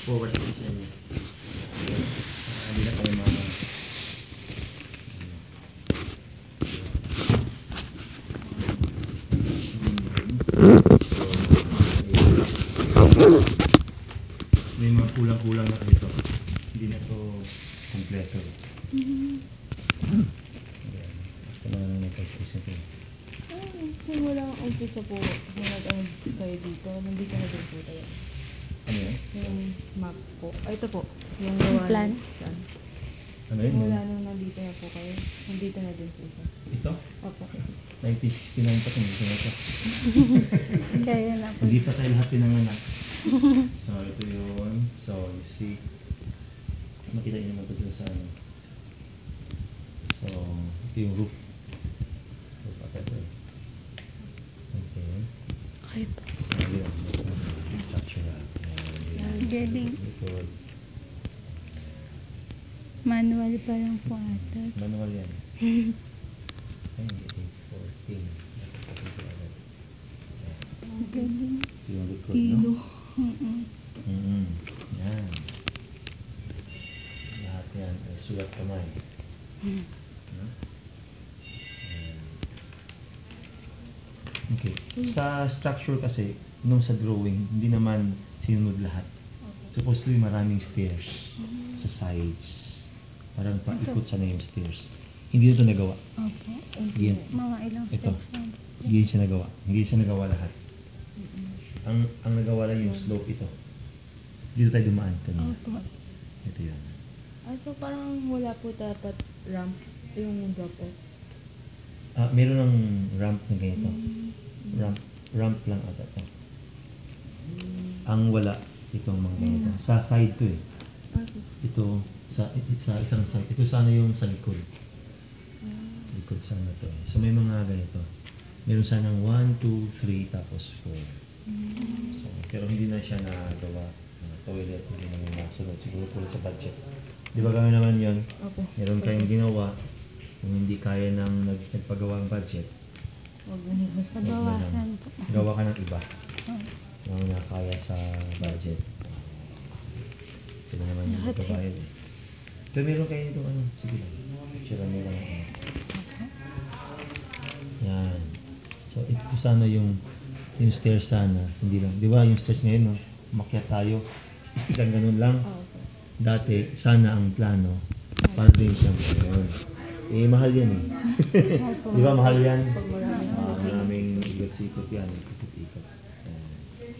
forward ko sa inyo. Hindi na kayo mga may mga kulang-kulang na dito. Hindi na to kompleto. Ito na nagkasisa ko. Simulang umpisa po, nag-ano kayo dito, nandito na din po tayo. Ano yun? Yung map po. Ito po, yung gawa Plan? Ano yun? Wala nung nandito na po kayo, nandito na din po siya. Ito? Opo. 1969 pa ito. Dito na ito. Kaya na po. Hindi pa tayo lahat pinanganak. So, ito yun. So, you see. Makita niyo naman ito sa ano. So, ito yung roof. Roof at ito. Okay. Okay po. So, yun. Structural. Galing. Manual pa lang po ata. Manual yan. Ay, 814. Galing. Ito yung likod, Kilo. no? Yan. Lahat yan. Sulat kamay. No? Yan. Okay. Sa structure kasi, nung sa drawing, hindi naman sinunod lahat. Supposed to be maraming stairs sa sides. Parang paikot sana yung stairs. Hindi na ito nagawa. Opo. Yan. Mga ilang Ito. steps na. Hindi siya nagawa. Hindi siya nagawa lahat. Ang nagawa lang yung slope ito. Dito tayo dumaan kanina. Opo. Ito yun. So parang wala po dapat ramp, yung drop off. Meron ng ramp na ganito. Ramp lang ata ito. Ang wala, itong mga ganito. Sa side to eh. Okay. Ito, sa isang side. Ito sana yung sa likod. Likod sana to eh. So may mga ganito. Meron sanang 1, 2, 3, tapos 4. So, pero hindi na siya nagawa. Toilet, hindi na yung nasunod. Siguro po sa budget. Di ba gawin naman yun? Opo. Meron kayong ginawa. Kung hindi kaya ng nagpagawa ang budget, Huwag na nila. Pabawasan po. gawa ka ng iba. Oh. Yung nakaya sa budget. Sila naman yung magkabayad eh. Pero meron kayo nito ano. Sige lang. Picture nyo lang ano. Yan. So ito sana yung stairs sana. Hindi lang. Di ba yung stairs ngayon no? Umakyat tayo. Isang ganun lang. Okay. Dati sana ang plano. Para din siyang ngayon. Eh mahal yan eh. Di ba mahal yan? Pag marami na kasi. Maraming ikot-sikot yan. Ikot-ikot. Ayan.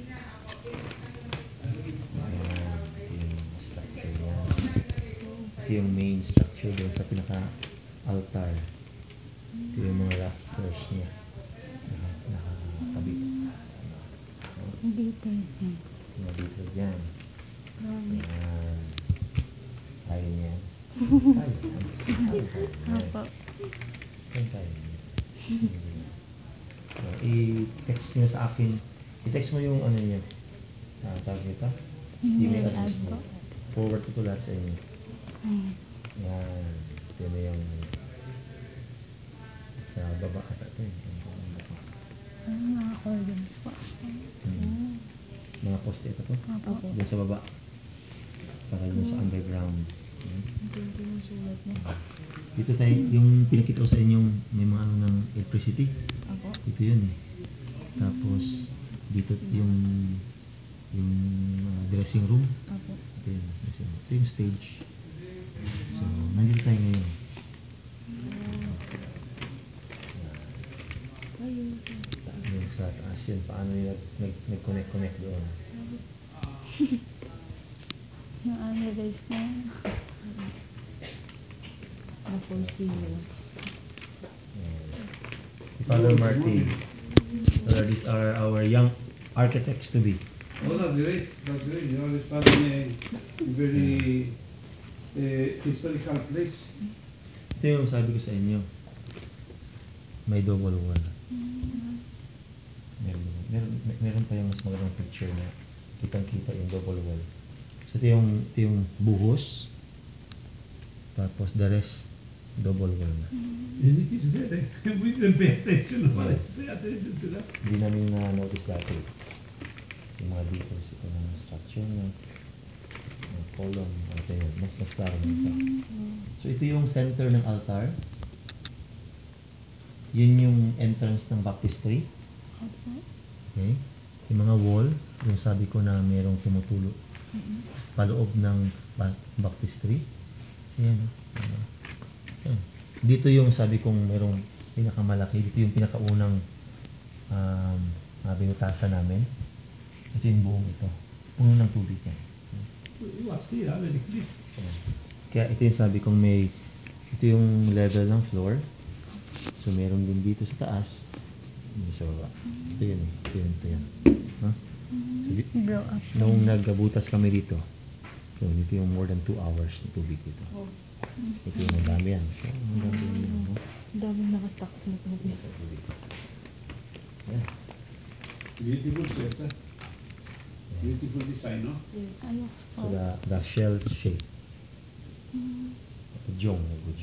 Ayan. Ito yung structure yan. Ito yung main structure doon sa pinaka-altar. Ito yung mga rafters niya. Nakakabit. Dito yan. Mga dito dyan. Marami. Ayan. Kaya niya. Kaya. Opo. Kaya niya. So, i-text nyo sa akin. I-text mo yung ano niya. Tawag nito? Email address mo. Forward ko to lahat sa inyo. Yan. Ito na yung sa baba ata ito eh. Mga columns po. Mga poste ito to. Opo. Doon sa baba. Para doon sa underground. Ito yung sulat mo. Dito tayo, yung pinakita ko sa inyo, may mga ano ng electricity. Ako? Ito yun eh. Tapos, dito yung dressing room. Ako. Ito yun. Ito yung stage. So, nandito tayo ngayon. Ayun sa taas. Yung sa taas yun, paano yun nag-connect doon. Na-analyze na yan. Na-foresee. Father Martin, these are our young architects to be. Oh, that's great. That's great. You always found in a very historical place. Ito yung sabi ko sa inyo. May double wall. Meron pa yung mas magandang picture na kitang-kita yung double wall. So ito yung buhos. Tapos the rest double wall na. And it is there. We didn't pay attention. Pay attention to that. Hindi namin na-notice dati. Yung mga details ito ng structure na. column. Ito yun. Mas klaro na ito. So, ito yung center ng altar. Yun yung entrance ng baptistry. Opo. Okay? Yung mga wall, yung sabi ko na merong tumutulo paloob ng baptistry. So, yan. Yan. Dito yung sabi kong merong pinakamalaki. Dito yung pinakaunang binutasan namin. Ito yung buong ito. Puno ng tubig yan. You are still very clear. Kaya ito yung sabi kong may, ito yung level ng floor. So meron din dito sa taas, may sa baba. Ito yun eh. Ito yun. Huh? So, Blow up. nung nagbutas kami dito, so dito yung more than 2 hours na tubig dito. Oh. Ito yung madami yan. So, ang dami yan. No? Ang daming nakastock na tubig. Sa tubig. Yan. Beautiful church, huh? Beautiful design, no? Yes. Ayos So po. the shell shape. Gujong.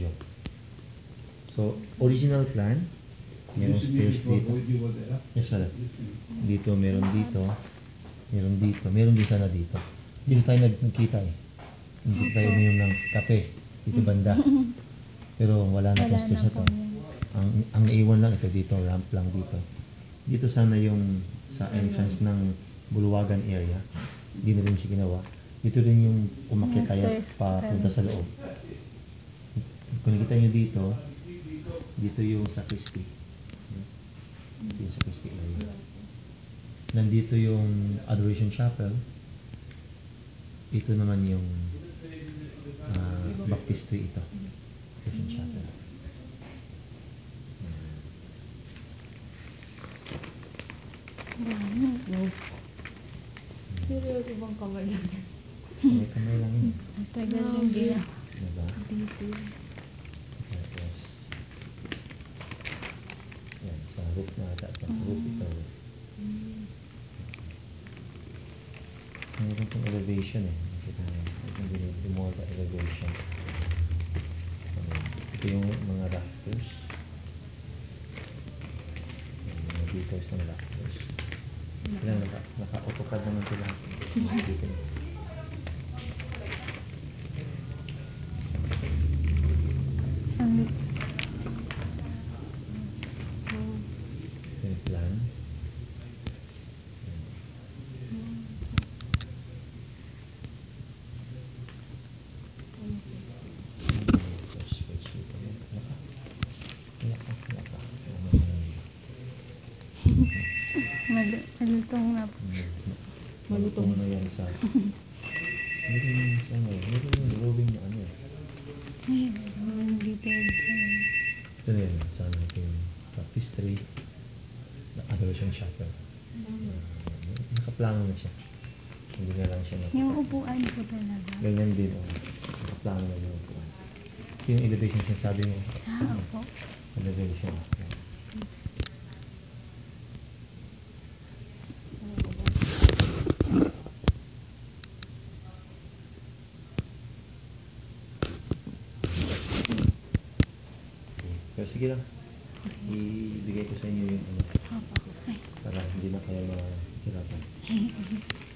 So, original plan, merong Used to be stairs before dito. when you were there, huh? Yes, wala. Dito, meron dito. Meron din sana dito. Dito tayo nagkita eh. Dito tayo uminom ng kape. Dito banda. Pero wala na Wala itong stairs na na po to. yan. Ang naiwan lang ito dito, ramp lang dito. Dito sana yung sa entrance ng Buluwagan area. Hindi na rin siya ginawa. Dito rin yung umakyat Mga kaya stairs papunta sa loob. Kung nakita nyo dito yung sacristy. Dito yung sacristy area. Nandito yung adoration chapel. Ito naman yung baptistry ito. Adoration chapel. Dami. No. Seryoso bang kamay lang? Kamay lang yun. Ang tagal yung gina. Diba? Dito. Tapos, yan, sa roof na ata. Sa roof ito. Mayroon pong elevation eh. Nakita nyo. Itong remove the elevation. Ito yung mga rafters. Yung mga details ng rafters. Kailangan naka-AutoCAD naman sila. Dito. Ang Ito yung plan. First page dito. Laka. malutong na po. Malutong na yan sa... Meron yung drawing na ano eh. Ay, ang detailed. Ito na yun. Sana ito yung baptistry. The adoration chapel. Nakaplano na siya. Hindi na lang siya Yung upuan po talaga. Ganyan din. Oh. Nakaplano na yung upuan. Ito yung elevation siya sabi mo. Opo. Elevation. Pero sige lang. Ibigay ko sa inyo yung ano. Opo. Ay. Para hindi na kayo mahirapan.